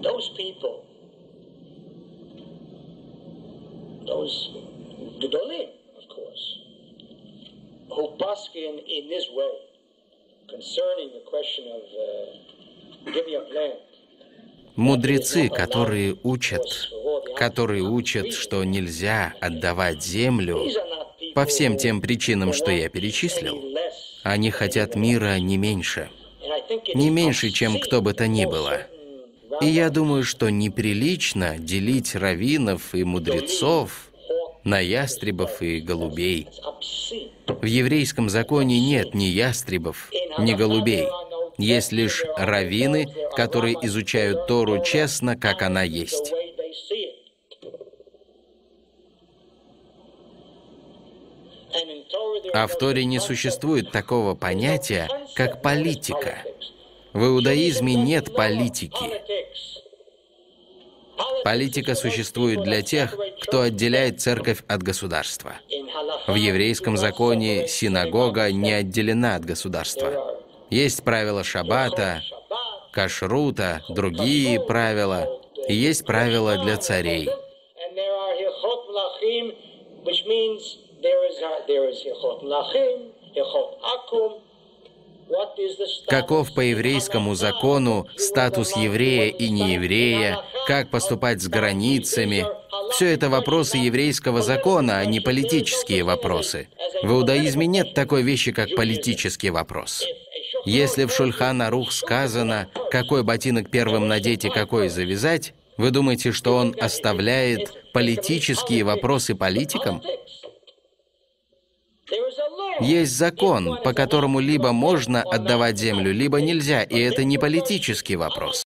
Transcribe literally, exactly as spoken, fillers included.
those people, those Gedolim, of course, who bask in, in this way concerning the question of uh, giving up land. Мудрецы, которые учат, которые учат, что нельзя отдавать землю по всем тем причинам, что я перечислил, они хотят мира не меньше, не меньше, чем кто бы то ни было. И я думаю, что неприлично делить раввинов и мудрецов на ястребов и голубей. В еврейском законе нет ни ястребов, ни голубей. Есть лишь раввины, которые изучают Тору честно, как она есть. А в Торе не существует такого понятия, как политика. В иудаизме нет политики. Политика существует для тех, кто отделяет церковь от государства. В еврейском законе синагога не отделена от государства. Есть правила шаббата, кашрута, другие правила, и есть правила для царей. Каков по еврейскому закону статус еврея и нееврея, как поступать с границами? Все это вопросы еврейского закона, а не политические вопросы. В иудаизме нет такой вещи, как политический вопрос. Если в Шульхан-Арух сказано, какой ботинок первым надеть и какой завязать, вы думаете, что он оставляет политические вопросы политикам? Есть закон, по которому либо можно отдавать землю, либо нельзя, и это не политический вопрос.